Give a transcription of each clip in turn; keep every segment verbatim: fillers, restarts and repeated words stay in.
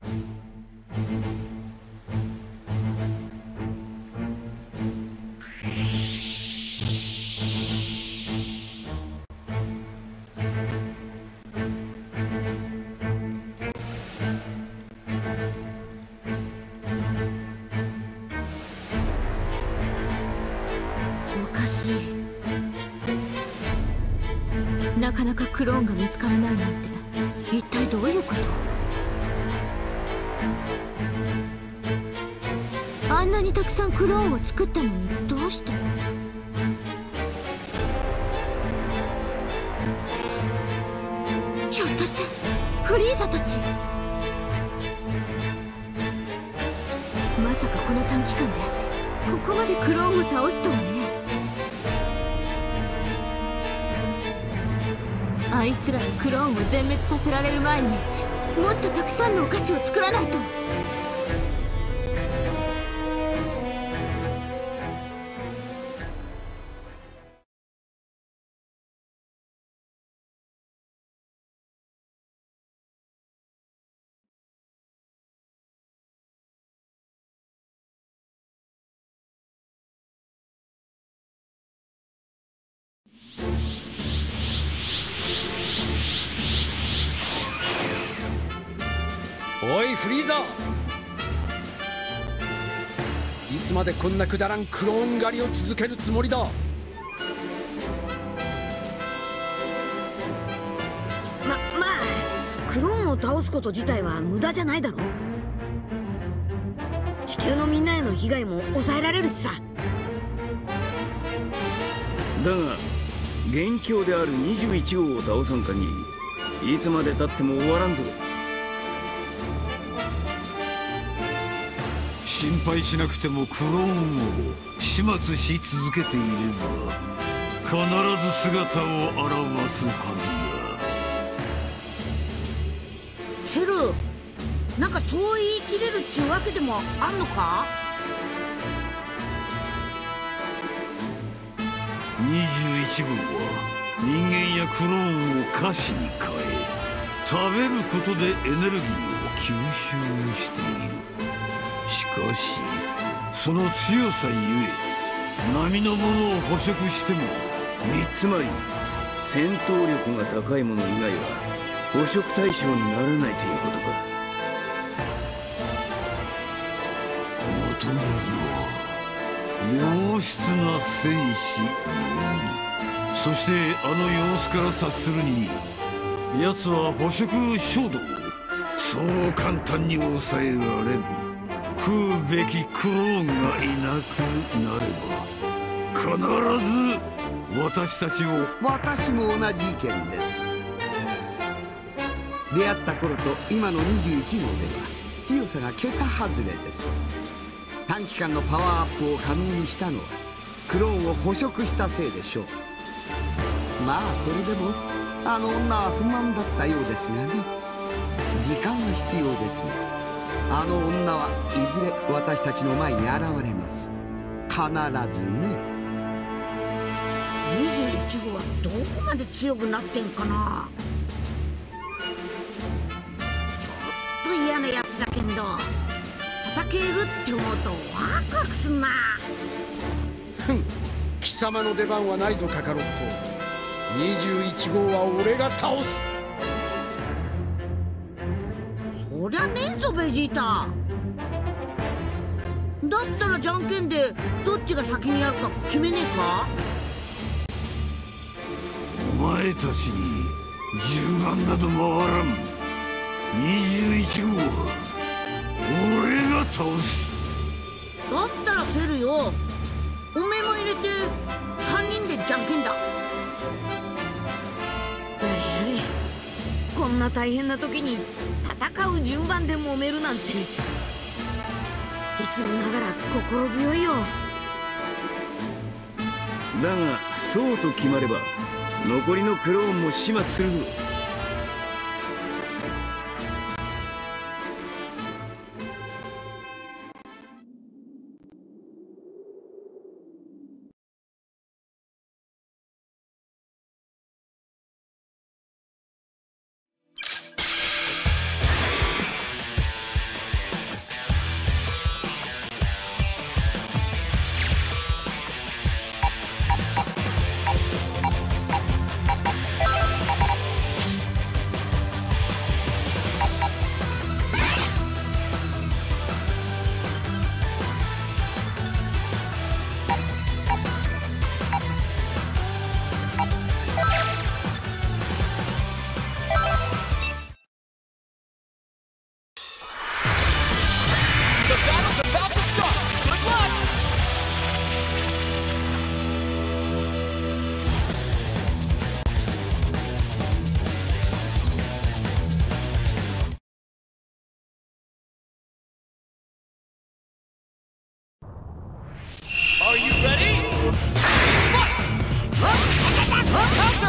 なかなかクローンが見つからないなんて一体どういうこと？あんなにたくさんクローンを作ったのにどうして？ひょっとしてフリーザたち？まさかこの短期間でここまでクローンを倒すとはね。あいつらにクローンを全滅させられる前にもっとたくさんのお菓子を作らないと。 おいフリーザ、いつまでこんなくだらんクローン狩りを続けるつもりだ？ ままあクローンを倒すこと自体は無駄じゃないだろ。地球のみんなへの被害も抑えられるしさ。 だが元凶であるにじゅういち号を倒さん限りいつまでたっても終わらんぞ。 心配しなくてもクローンを始末し続けていれば必ず姿を現すはずだ。セル、なんかそう言い切れるっちゅうわけでもあんのか？ にじゅういち号は人間やクローンを菓子に変え食べることでエネルギーを吸収している。しかしその強さゆえ並のものを捕食してもつまり戦闘力が高いもの以外は捕食対象にならないということか。 求めるのは良質な戦士のみ。そしてあの様子から察するに奴は捕食衝動をそう簡単に抑えられん。食うべきクローンがいなくなれば必ず私たちを。 私も同じ意見です。出会った頃と今のにじゅういち号では強さが桁外れです。短期間のパワーアップを可能にしたのはクローンを捕食したせいでしょう。まあそれでもあの女は不満だったようですがね。時間が必要ですよ。あの女はいずれ私たちの前に現れます。必ずね。 にじゅういち号はどこまで強くなってんかな。ちょっと嫌なやつだけど叩けるって思うとワクワクすんな。 ふん、貴様の出番はないぞカカロット。にじゅういち号は俺が倒す。 そりゃねえぞベジータ。だったらじゃんけんでどっちが先にやるか決めねえか？ お前たちに銃眼など回らん。にじゅういち号は俺が倒す。 だったらセルよ、おめえも入れてさんにんでじゃんけんだ。 やれやれ、こんな大変な時に戦う順番で揉めるなんていつもながら心強いよ。 だがそうと決まれば残りのクローンも始末するぞ。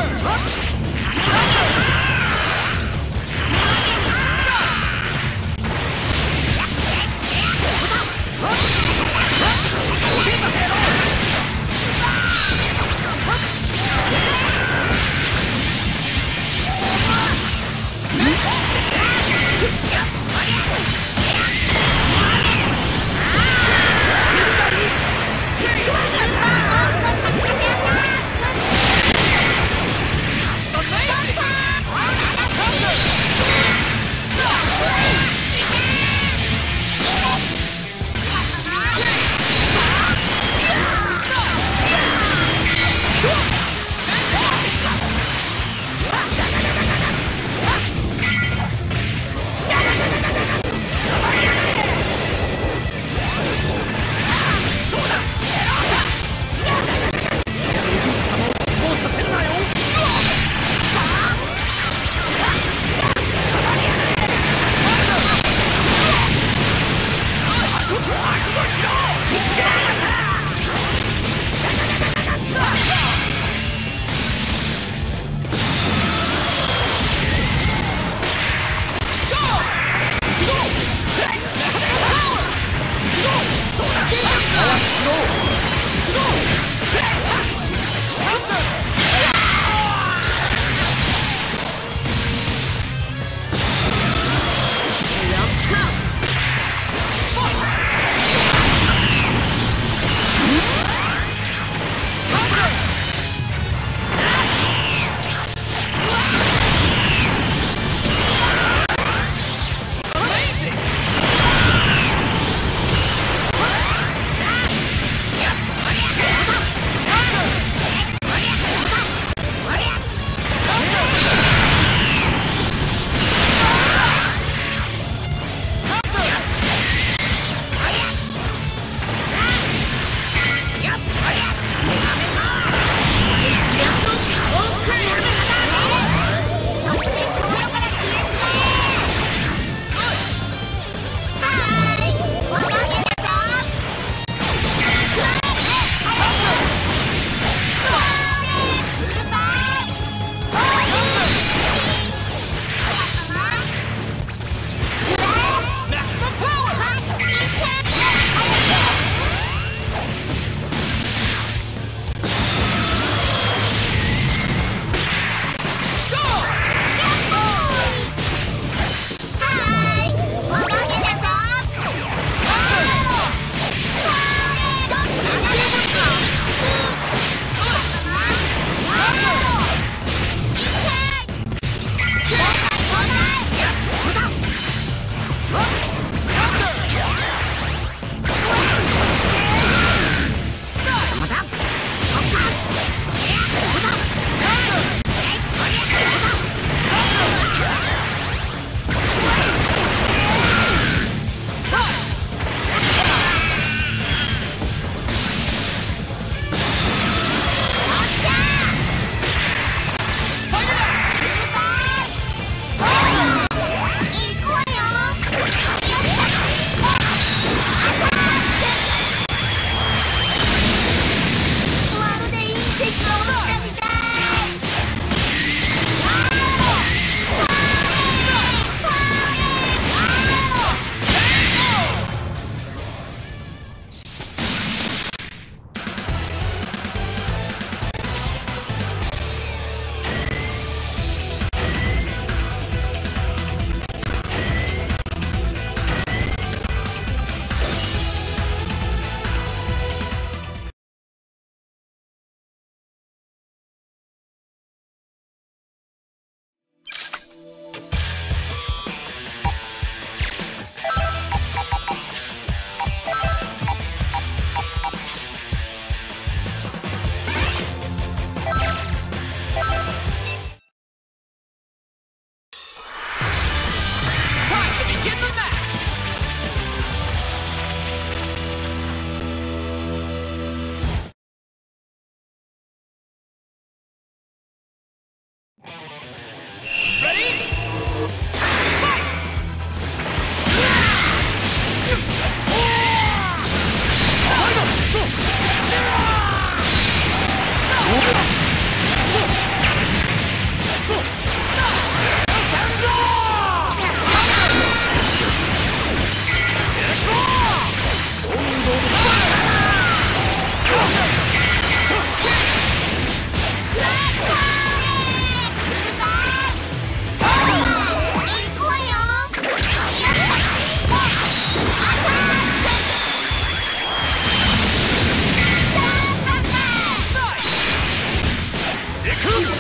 こ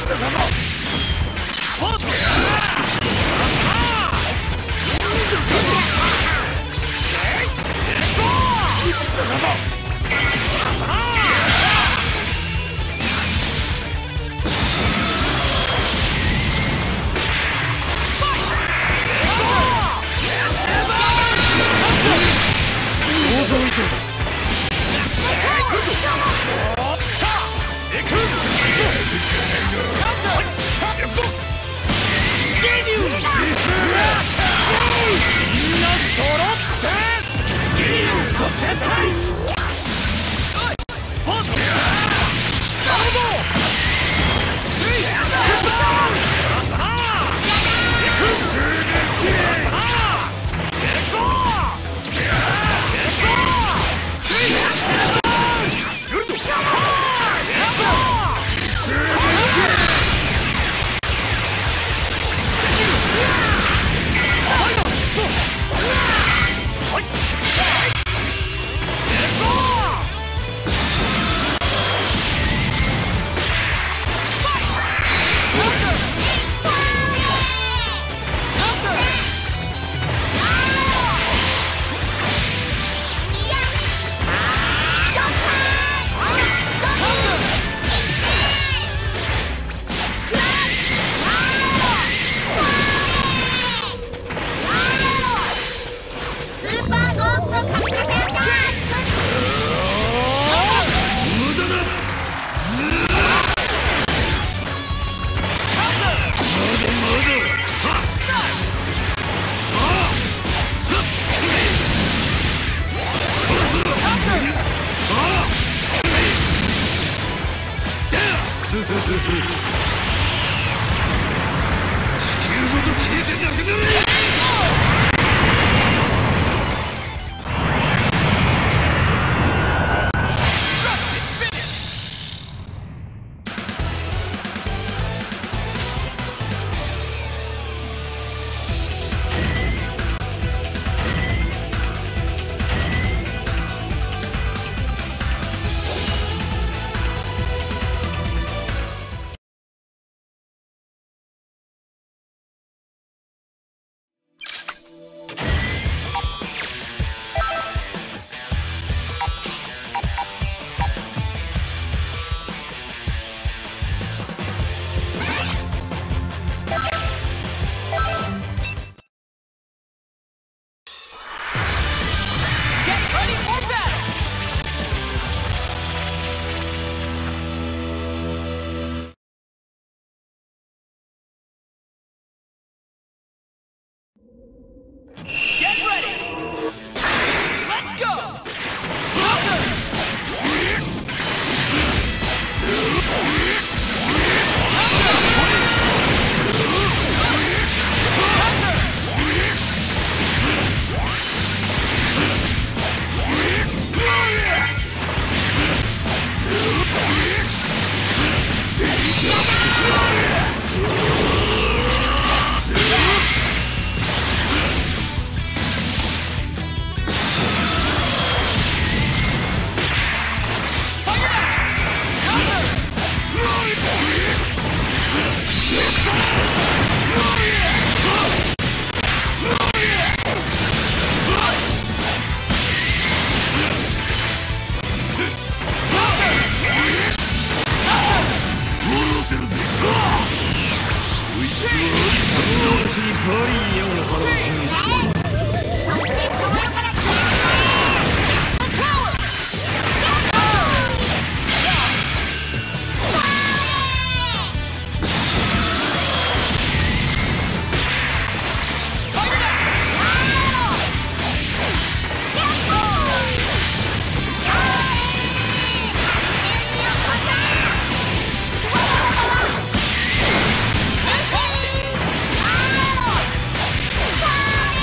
こ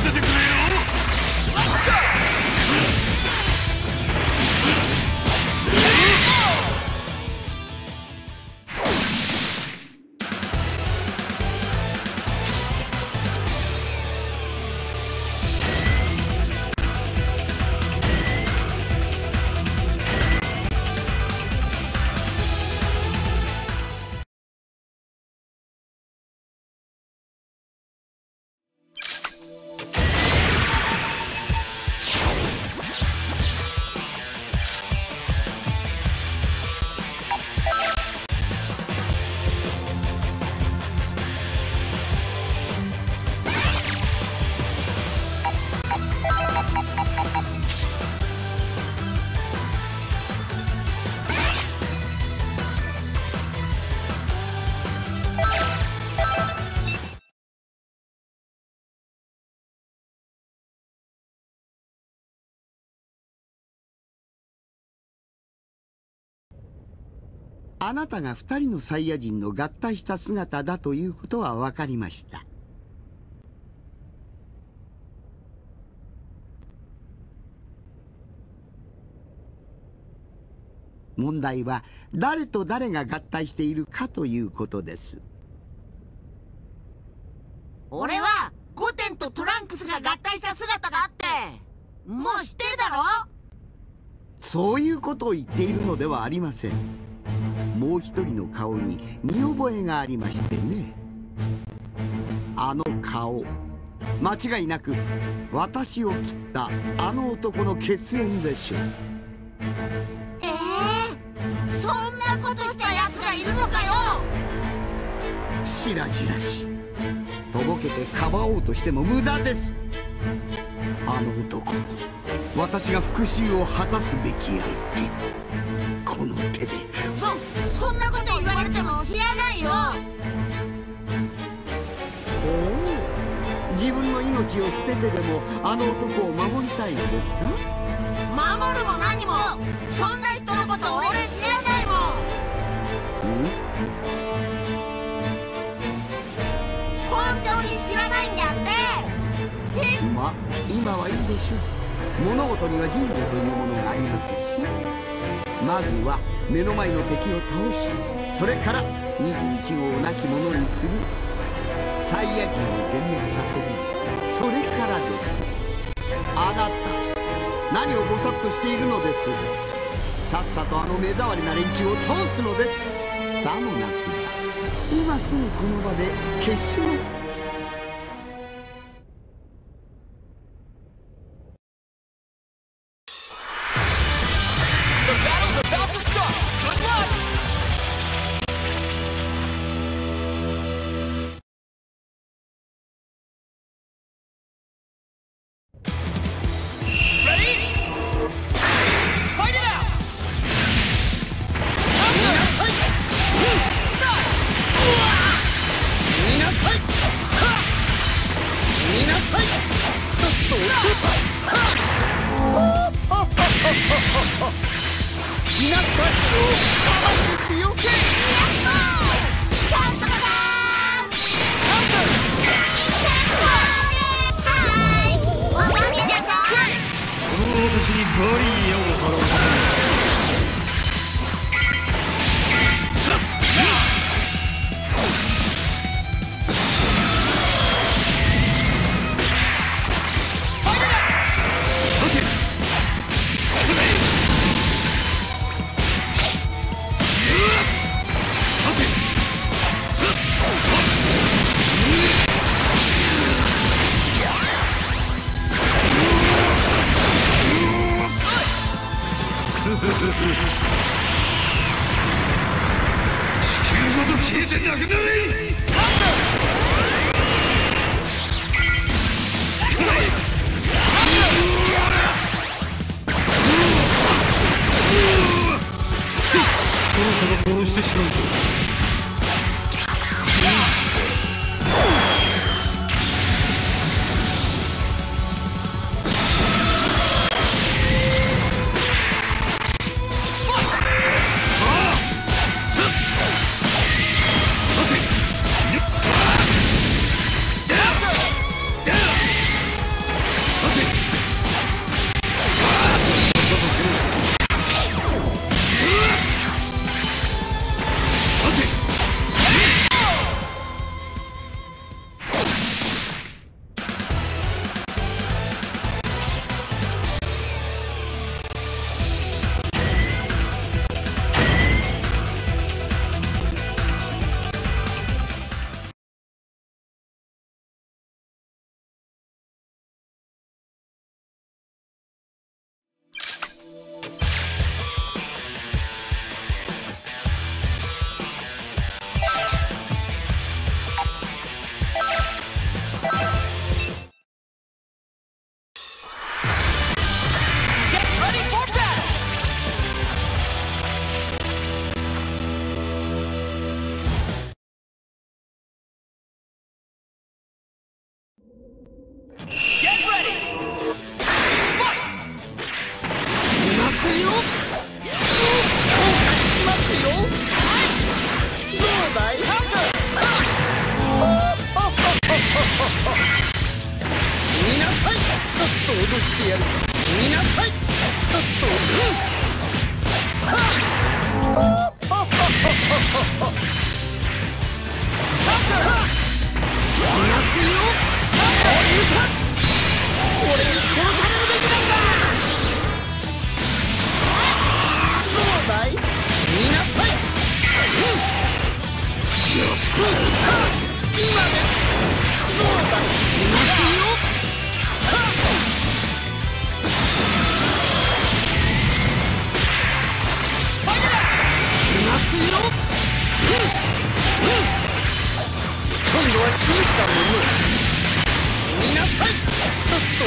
せてくれよ。 あなたが二人のサイヤ人の合体した姿だということは分かりました。問題は誰と誰が合体しているかということです。 俺はゴテンとトランクスが合体した姿があって、もう知ってるだろ。 そういうことを言っているのではありません。もう一人の顔に見覚えがありましてね。あの顔、間違いなく私を切ったあの男の血縁でしょう。 ええー、そんなことしたやつがいるのかよ。 白々しい。とぼけてかばおうとしても無駄です。あの男に私が復讐を果たすべき相手。この手で。 そそんなこと言われても知らないよ。 おお、自分の命を捨ててでもあの男を守りたいのですか。 守るも何も、そんな人のこと俺知らないもん。 ん？ 本当に知らないんだって。しま、今はいいでしょう。物事には順序というものがありますし、まずは目の前の敵を倒し、それからにじゅういちごうを亡き者にする。サイヤ人を全滅させるの、それからです。あなた、何をぼさっとしているのです。さっさとあの目障りな連中を倒すのです。さもなくば今すぐこの場で消します。 さてますよ。しますよ。どうだい。死になさい。ちょっと脅してやるか。死になさい。ちょっと。はっ。いますよ。俺に殺されるべきなんだ。どうだい。死になさい。今です。どうだい。いますよ。いますよ。今度は死ぬかもよ。死になさい。ちょっと。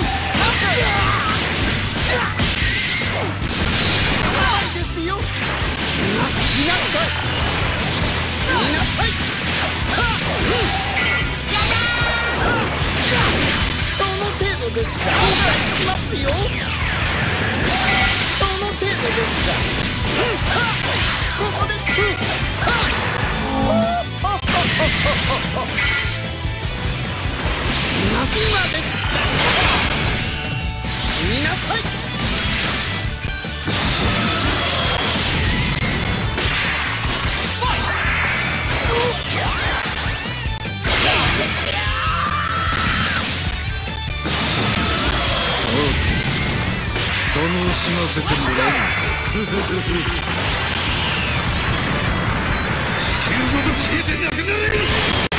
ないですよ。死になさい。死になさい。その程度ですか。後悔しますよ。その程度ですか。ここです。今です。死になさい。 楽しませてもらう。地球ごと消えてなくなれ。